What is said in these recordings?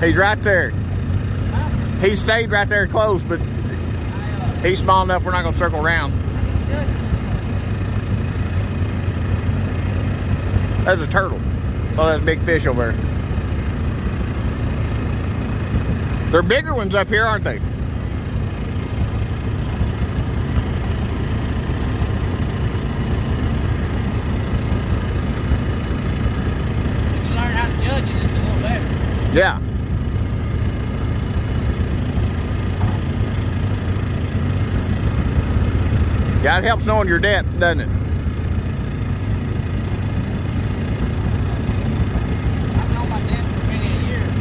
He's right there. He stayed right there close, but he's small enough we're not going to circle around. That's a turtle. Oh, that's a big fish over there. They're bigger ones up here, aren't they? Yeah. Yeah, it helps knowing your depth, doesn't it? I've known my depth for many a year.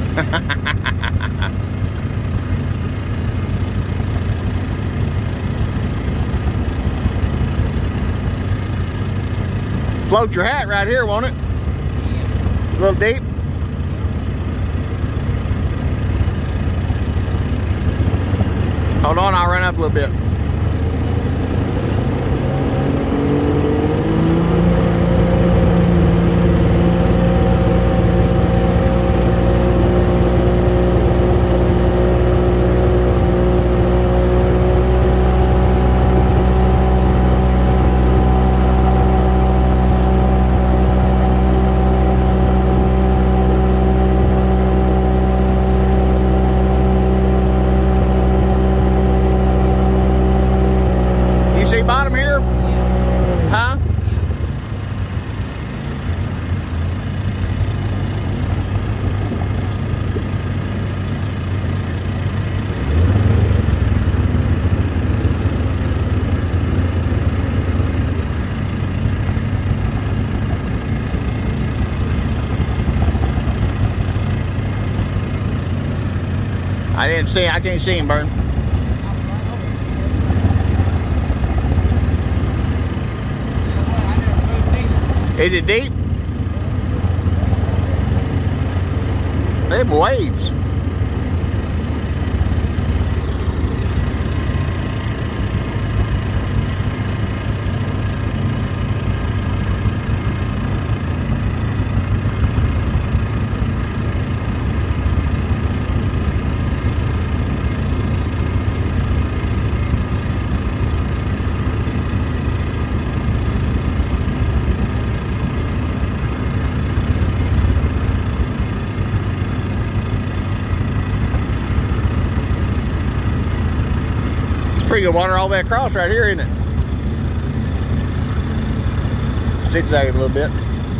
Float your hat right here, won't it? Yeah. A little deep. Hold on, I'll run up a little bit. Bottom here? Huh? I can't see him, Burn. Is it deep? Them waves. Pretty good water all the way across right here, isn't it? Zigzagging a little bit.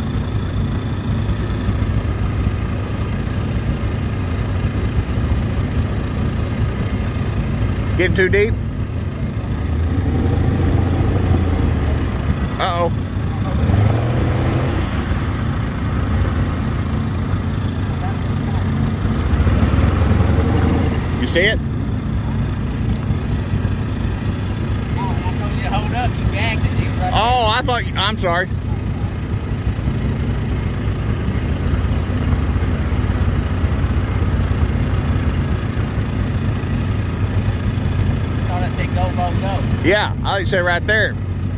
Getting too deep? Uh-oh. You see it? Hold up, you gagged it. Right oh, I thought I'm sorry. thought I said go, go, go. Yeah, I said right there.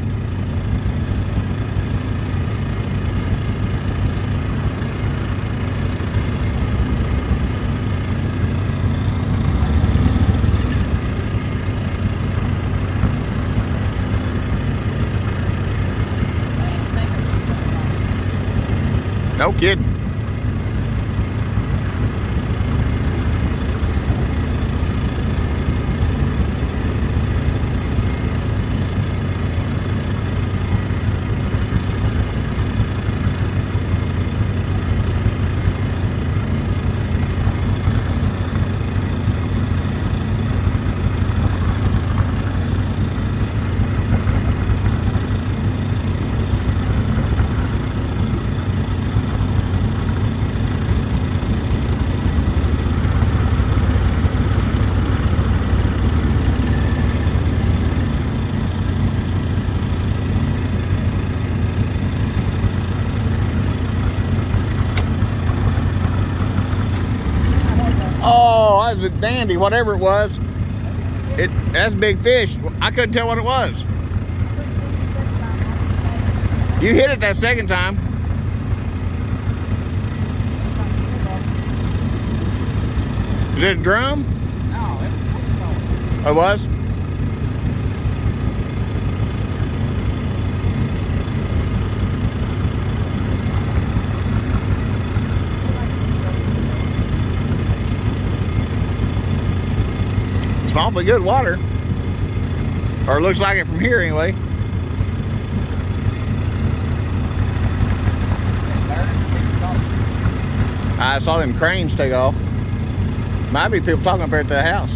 No kidding. Oh, that was a dandy, whatever it was. That's a big fish. I couldn't tell what it was. You hit it that second time. it a drum? No, it was Oh, it was? It's awfully good water. Or it looks like it from here anyway. I saw them cranes take off. Might be people talking up there at the house.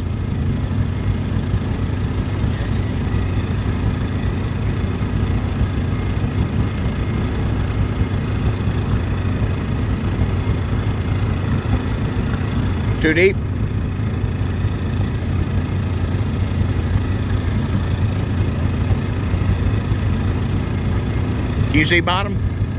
Too deep? Can you see bottom?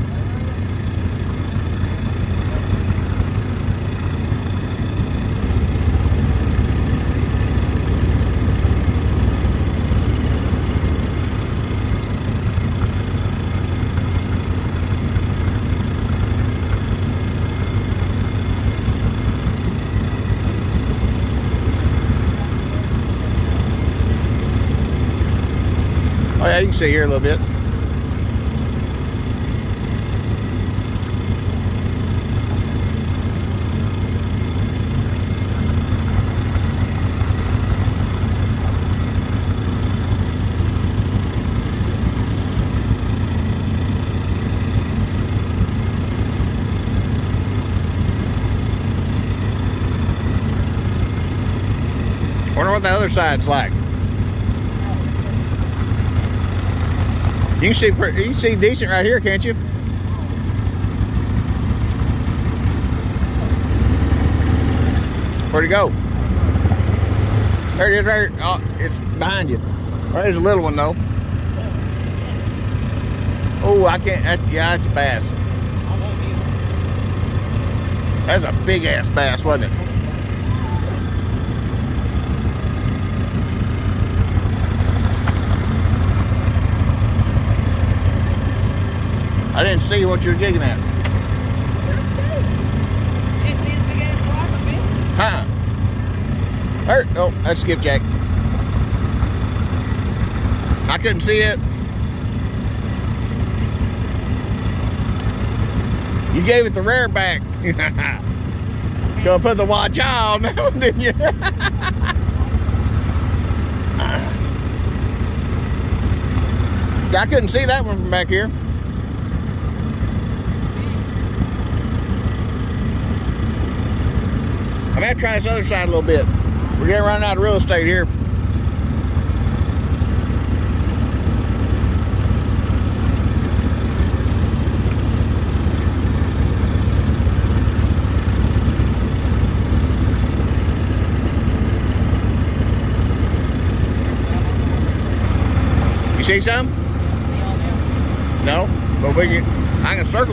Oh yeah, you can see here a little bit. Wonder what the other side's like. You can see decent right here, can't you? Where'd it go? There it is, right here. Oh, it's behind you. Oh, there's a little one though. Oh, I can't. Yeah, it's a bass. That's a big ass bass, wasn't it? I didn't see what you were gigging at. You see his big ass claws I missed? Huh? Oh, that's skipjack. I couldn't see it. You gave it the rear back. Gonna put the watch on now, didn't you? I couldn't see that one from back here. I'm gonna try this other side a little bit. We're getting running out of real estate here. You see some? No, but I can circle.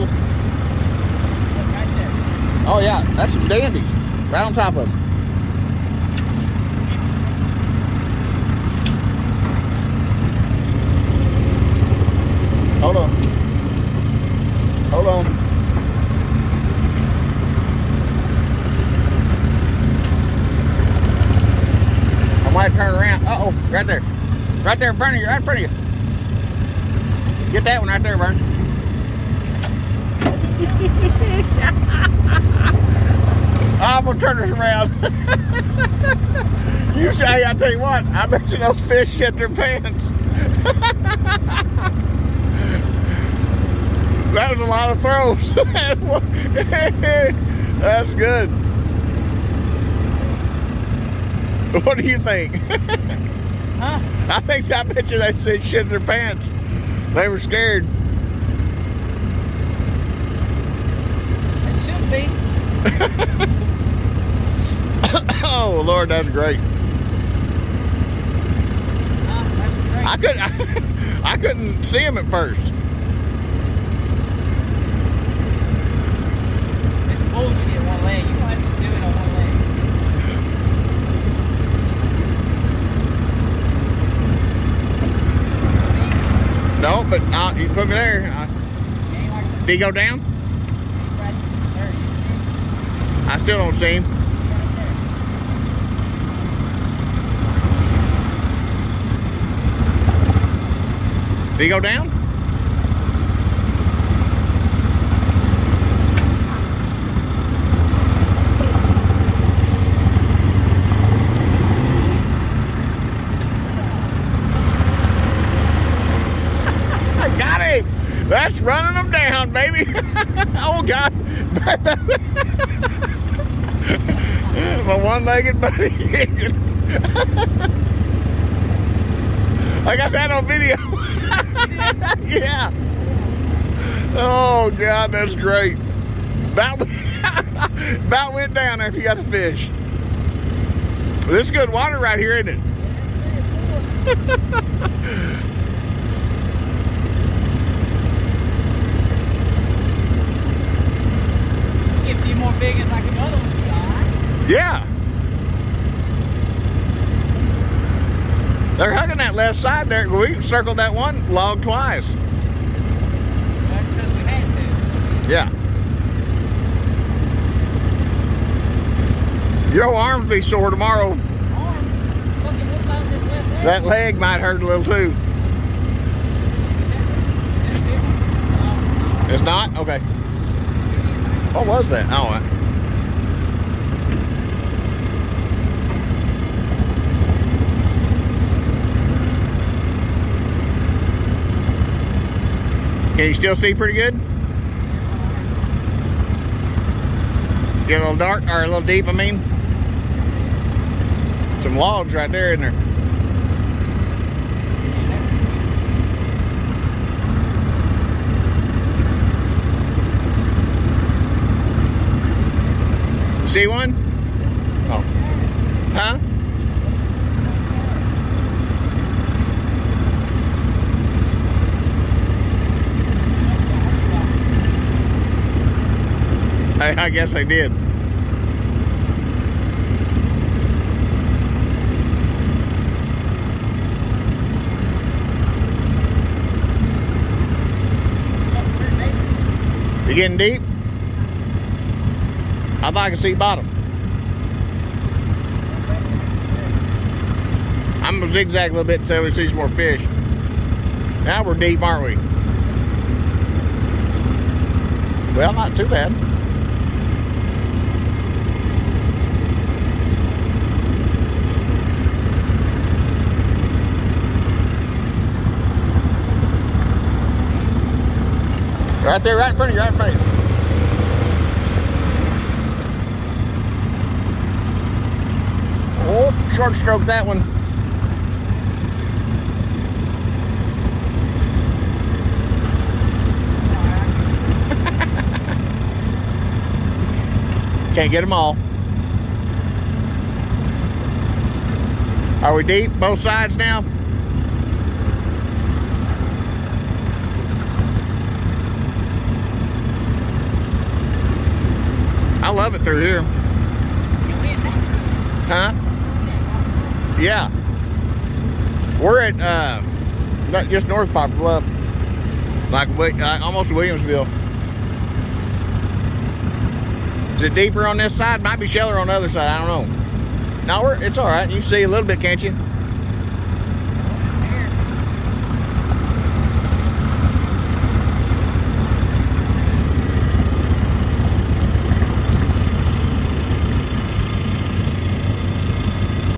Oh yeah, that's some dandies. Right on top of them. Hold on. Hold on. I might turn around. Uh-oh, right there. Right there in front of you, right in front of you. Get that one right there, Vern. I'm gonna turn this around. You say, I tell you what, I bet you those fish shit their pants. That was a lot of throws. That's good. What do you think? Huh? I bet you they said shit their pants. They were scared. It should be. Oh Lord, that's great. That's great. I couldn't see him at first. It's bullshit one leg. You don't have to do it on one leg. No, but you put me there. Did he go down? I still don't see him. Did he go down? I got him. That's running them down, baby. Oh, God. My one-legged buddy. I got that on video. Yeah. Oh, God, that's great. About went down after you got the fish. This is good water right here, isn't it? Get a few more big ones like another one. Yeah. They're hugging that left side there. We circled that one log twice. That's because we had to. Yeah. Your arms be sore tomorrow. Look at what's on this left leg. That leg might hurt a little too. It's not? Okay. What was that? Oh, can you still see pretty good? Get a little dark, or a little deep, I mean. Some logs right there, isn't there? See one? Oh. Huh? I guess I did. You getting deep? I thought I could see bottom. I'm gonna zigzag a little bit until we see some more fish. Now we're deep, aren't we? Well, not too bad. Right there, right in front of you, right in front of you. Oh, short stroke that one. Can't get them all. Are we deep, both sides now? I love it through here. Huh? Yeah. We're at just north Poplar Bluff, like almost Williamsville. Is it deeper on this side? Might be shallower on the other side. I don't know. No, it's all right. You can see a little bit, can't you?